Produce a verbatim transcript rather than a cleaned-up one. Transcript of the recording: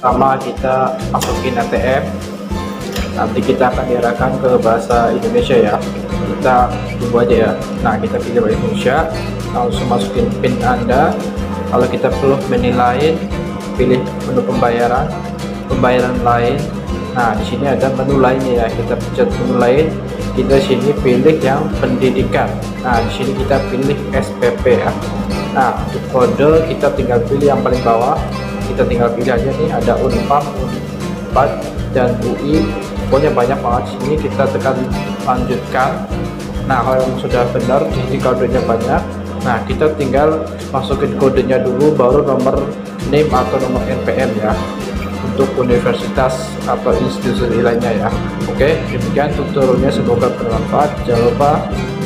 Pertama kita masukin A T M, nanti kita akan diarahkan ke bahasa Indonesia ya. Kita tunggu aja ya. Nah, kita pilih bahasa Indonesia, langsung masukin PIN Anda. Kalau kita perlu menu lain, pilih menu pembayaran, pembayaran lain. Nah, di sini ada menu lainnya ya. Kita pencet menu lain. Kita sini pilih yang pendidikan. Nah, di sini kita pilih S P P ya. Nah, untuk kode kita tinggal pilih yang paling bawah. Kita tinggal pilih aja nih, ada Unpad, Unpad dan U I. Pokoknya banyak banget. Sini kita tekan lanjutkan. Nah, kalau yang sudah benar, ini kodenya banyak. Nah, kita tinggal masukin kodenya dulu, baru nomor NIM atau nomor N P M ya, untuk universitas atau institusi lainnya ya. Oke, demikian tutorialnya, semoga bermanfaat. Jangan lupa